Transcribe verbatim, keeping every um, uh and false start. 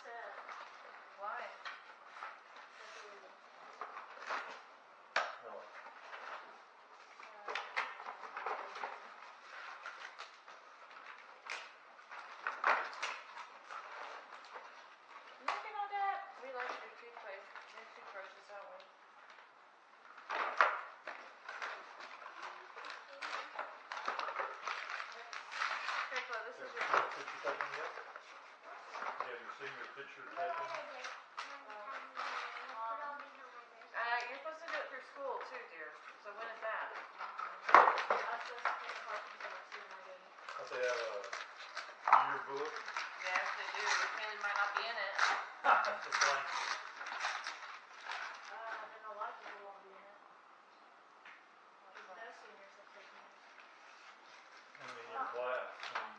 upset. Why? No. Look at all that. We like to do toothpaste and toothbrushes, don't we? Okay, Chloe, this is your picture taken yet? You have your senior picture taken? Uh, you're supposed to do it through school too, dear. So when is that? I was supposed to take a parking class and I didn't. Don't they have a yearbook? Yes, they do. Haley might not be in it. That's the blank. Uh, and a lot of people won't be in it. No seniors have taken it. I mean, your class. I mean,